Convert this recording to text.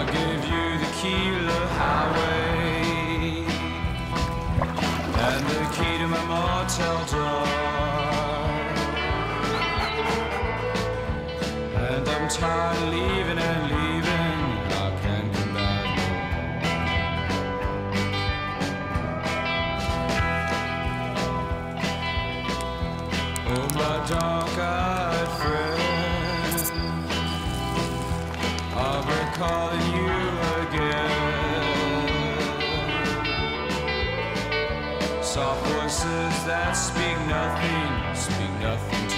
give you the key to the highway and the key to my motel door. And I'm tired of leaving and leaving. I can't come back no more. Oh, my dark-eyed friend, I'll be calling you again. Soft voices that speak nothing